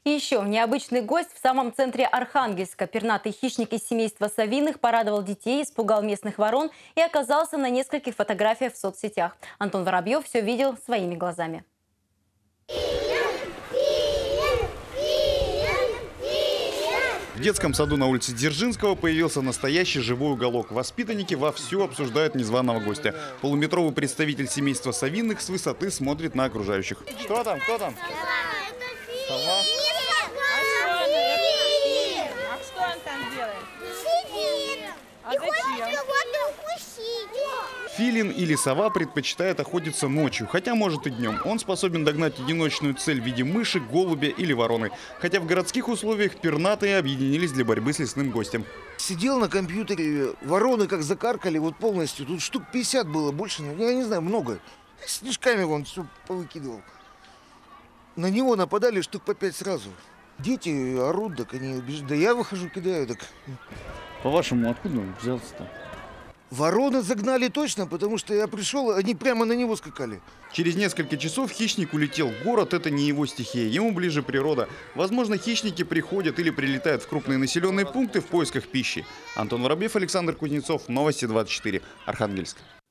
И еще необычный гость в самом центре Архангельска. Пернатый хищник из семейства совиных порадовал детей, испугал местных ворон и оказался на нескольких фотографиях в соцсетях. Антон Воробьев все видел своими глазами. В детском саду на улице Дзержинского появился настоящий живой уголок. Воспитанники вовсю обсуждают незваного гостя. Полуметровый представитель семейства совиных с высоты смотрит на окружающих. Что там? Кто там? Сова. А что он там делает? А зачем? Филин или сова предпочитает охотиться ночью, хотя может и днем. Он способен догнать одиночную цель в виде мыши, голубя или вороны. Хотя в городских условиях пернатые объединились для борьбы с лесным гостем. Сидел на компьютере, вороны как закаркали, вот полностью. Тут штук 50 было, больше, я не знаю, много. Снежками он все повыкидывал. На него нападали штук по 5 сразу. Дети орут, так они бежат. Да я выхожу, кидаю, так. По-вашему, откуда он взялся-то? Вороны загнали точно, потому что я пришел, они прямо на него скакали. Через несколько часов хищник улетел в город, это не его стихия, ему ближе природа. Возможно, хищники приходят или прилетают в крупные населенные пункты в поисках пищи. Антон Воробьев, Александр Кузнецов, Новости 24, Архангельск.